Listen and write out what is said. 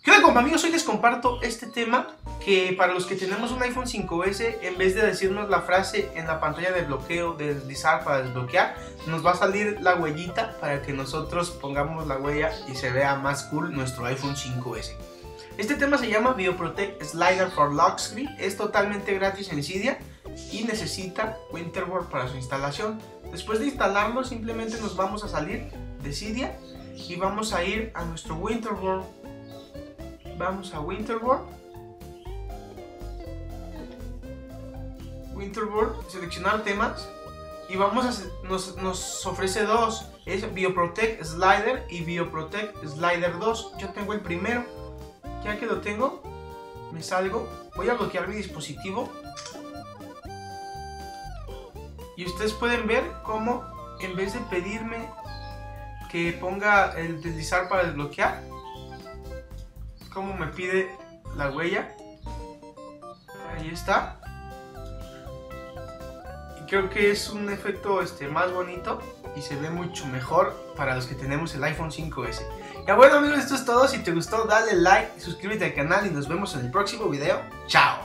¿Qué onda, compa amigos? Hoy les comparto este tema que para los que tenemos un iPhone 5S, en vez de decirnos la frase en la pantalla de bloqueo, de deslizar para desbloquear, nos va a salir la huellita para que nosotros pongamos la huella y se vea más cool nuestro iPhone 5S. Este tema se llama BioProtect Slider for Lock Screen, es totalmente gratis en Cydia y necesita Winterboard para su instalación. Después de instalarlo, simplemente nos vamos a salir de Cydia y vamos a ir a nuestro Winterboard. Vamos a Winterboard, seleccionar temas y vamos a, nos ofrece dos, es BioProtect Slider y BioProtect Slider 2. Yo tengo el primero, ya que lo tengo, me salgo, voy a bloquear mi dispositivo y ustedes pueden ver cómo en vez de pedirme que ponga el deslizar para desbloquear, como me pide la huella. Ahí está. Y creo que es un efecto más bonito y se ve mucho mejor para los que tenemos el iPhone 5S. Ya bueno amigos, esto es todo. Si te gustó dale like, suscríbete al canal y nos vemos en el próximo video. Chao.